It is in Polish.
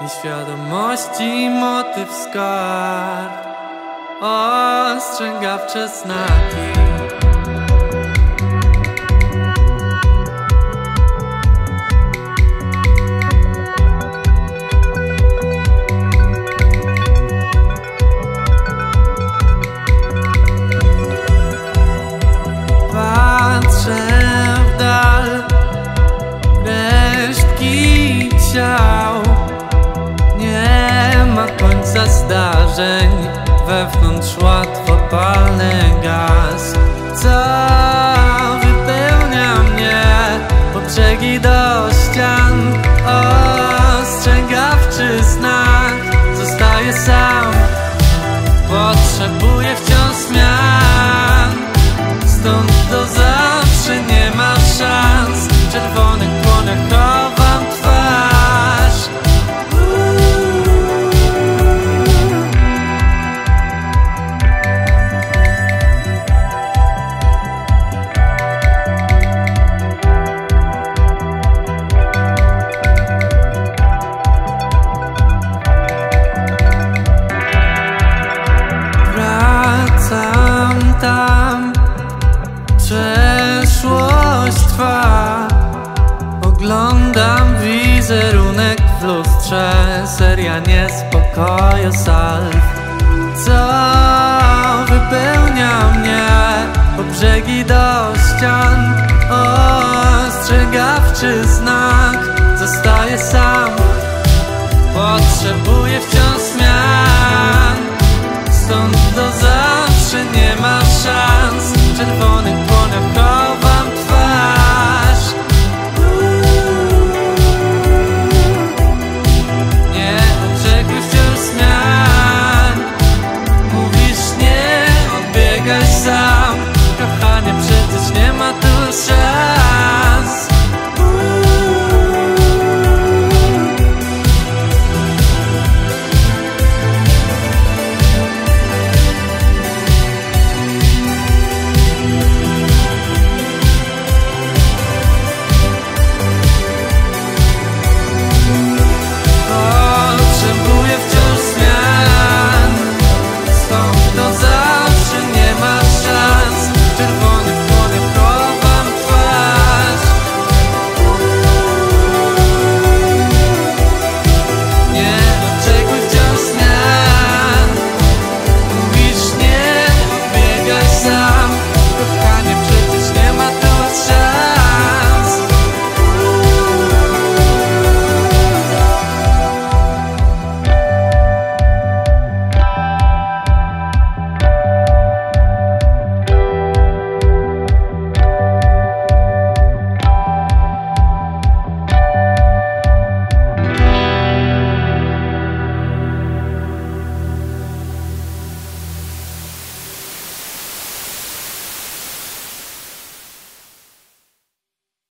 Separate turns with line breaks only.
Nieświadomości motyw skarb, ostrzegawcze znaki. Patrzę w dal, resztki ciał. Nie ma końca zdarzeń, wewnątrz łatwopalny gaz. Co wypełnia mnie, po brzegi do ścian. Ostrzegawczy znak, zostaję sam. Potrzebuję wciąż zmian, stąd do zawsze nie ma szans. W czerwonych płoniach chowam twarz. Wracam tam, przeszłość trwa. Oglądam wizerunek w lustrze, seria niespokoju salw. Co wypełnia mnie, po brzegi do ścian. Ostrzegawczy znak, zostaję sam. Potrzebuję wciąż zmian, stąd do zawsze nie ma szans. W czerwonych płoniach